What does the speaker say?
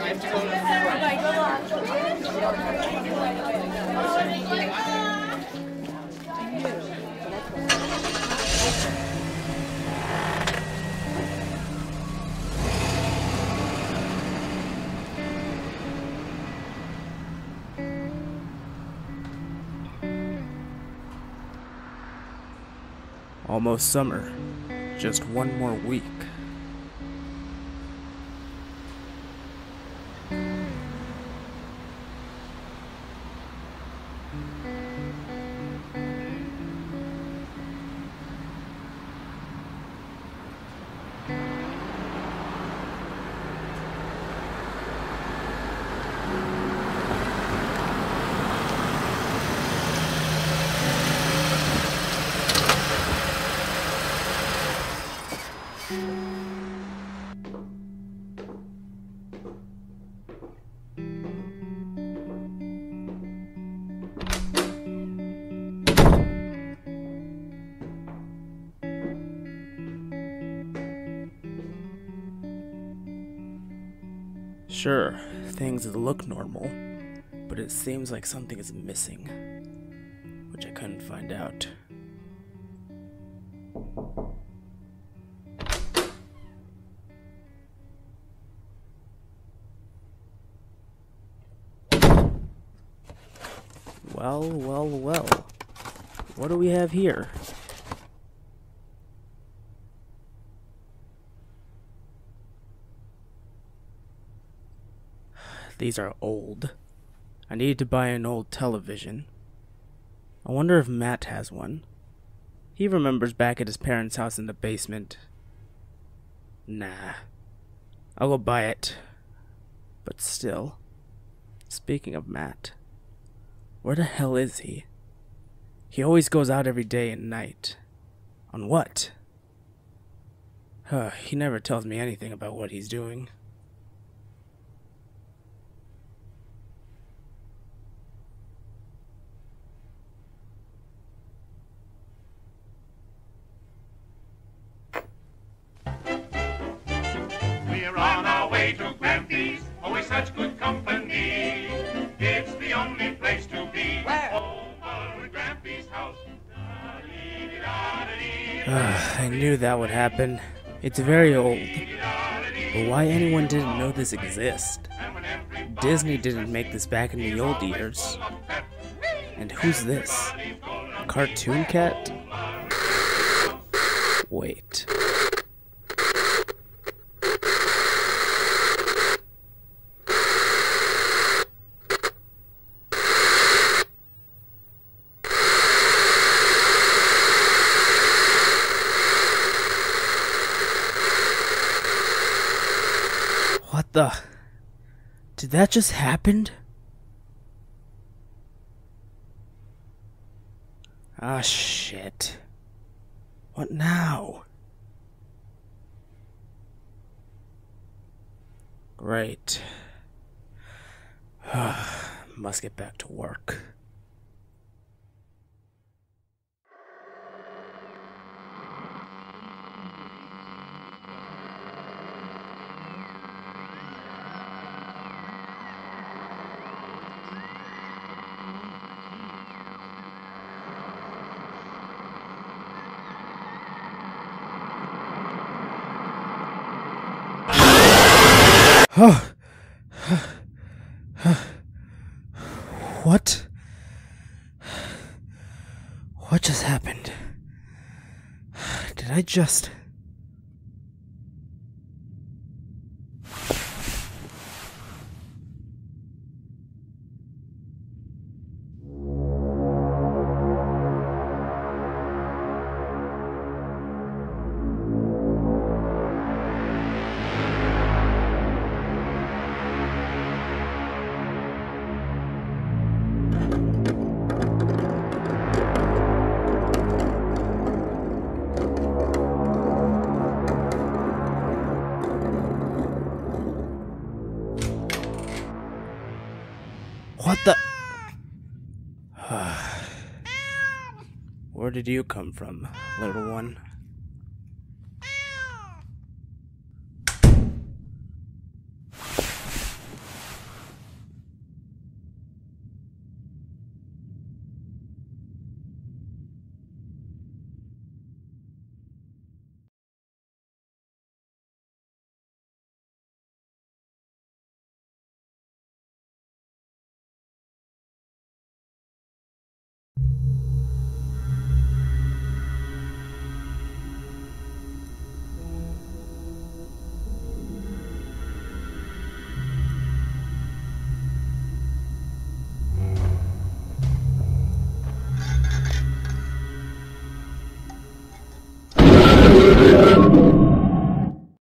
Almost summer. Just one more week. Sure, things look normal, but it seems like something is missing, which I couldn't find out. Well. What do we have here? These are old. I need to buy an old television. I wonder if Matt has one. He remembers back at his parents' house in the basement. Nah. I'll go buy it. But still. Speaking of Matt. Where the hell is he? He always goes out every day and night. On what? He never tells me anything about what he's doing. We're on our way to Grampy's, always such good company. It's the only place to be. Where? Over at Grampy's house. I knew that would happen. It's very old. But why anyone didn't know this exists? Disney didn't make this back in the old years. And who's this? A cartoon cat? Wait. What the? Did that just happen? Ah, shit. What now? Great. Must get back to work. What? What just happened? Did I just... What the... Where did you come from, little one?